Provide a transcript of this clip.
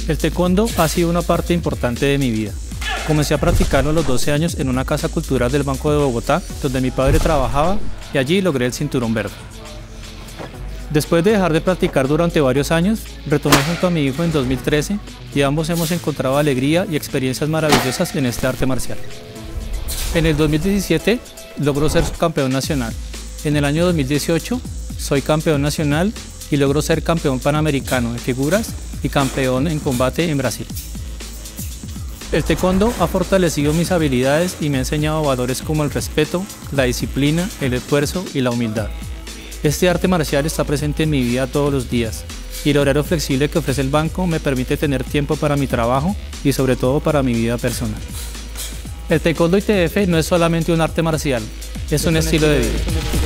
El taekwondo ha sido una parte importante de mi vida. Comencé a practicarlo a los 12 años en una casa cultural del Banco de Bogotá, donde mi padre trabajaba, y allí logré el cinturón verde. Después de dejar de practicar durante varios años, retomé junto a mi hijo en 2013 y ambos hemos encontrado alegría y experiencias maravillosas en este arte marcial. En el 2017 logró ser subcampeón nacional. En el año 2018 soy campeón nacional y logró ser campeón panamericano en figuras y campeón en combate en Brasil. El taekwondo ha fortalecido mis habilidades y me ha enseñado valores como el respeto, la disciplina, el esfuerzo y la humildad. Este arte marcial está presente en mi vida todos los días y el horario flexible que ofrece el banco me permite tener tiempo para mi trabajo y sobre todo para mi vida personal. El taekwondo ITF no es solamente un arte marcial, es un estilo de vida.